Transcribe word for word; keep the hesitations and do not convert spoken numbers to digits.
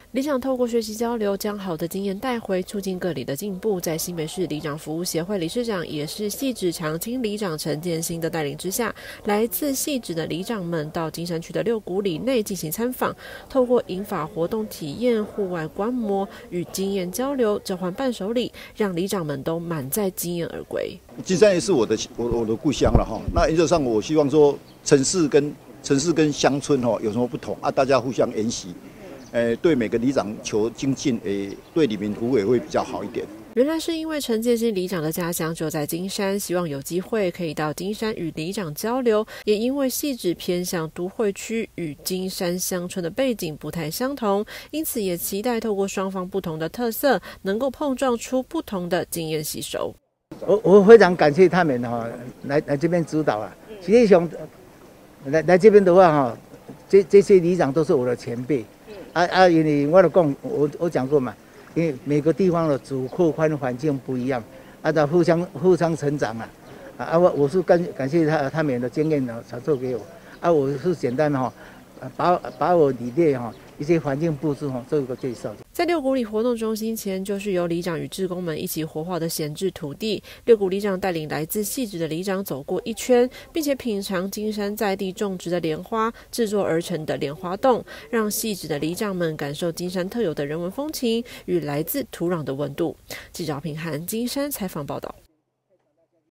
里长透过学习交流，将好的经验带回，促进各里的进步。在新北市里长服务协会理事长，也是汐止长青里长陈建新的带领之下，来自汐止的里长们到金山区的六股里内进行参访，透过银发活动体验、户外观摩与经验交流，交换伴手礼，让里长们都满载经验而归。 金山也是我的我我的故乡了哈。那原则上，我希望说城市跟城市跟乡村哈有什么不同啊？大家互相研习。呃，对每个里长求精进，诶，对里民服务也会比较好一点。 原来是因为陈建新里长的家乡就在金山，希望有机会可以到金山与里长交流。也因为汐止偏向都会区，与金山乡村的背景不太相同，因此也期待透过双方不同的特色，能够碰撞出不同的经验吸收。 我我非常感谢他们哈、哦，来来这边指导啊。实际上，来来这边的话哈，这这些里长都是我的前辈。啊啊，因为我就讲，我我讲过嘛，因为每个地方的主客观环境不一样，啊，要互相互相成长啊，啊，我我是感感谢他他们的经验呢传授给我，啊，我是简单哈、哦，把把我里面哈一些环境布置哈做一个介绍。 在六股里活动中心前，就是由里长与志工们一起活化的闲置土地。六股里长带领来自汐止的里长走过一圈，并且品尝金山在地种植的莲花制作而成的莲花冻，让汐止的里长们感受金山特有的人文风情与来自土壤的温度。记者平涵金山采访报道。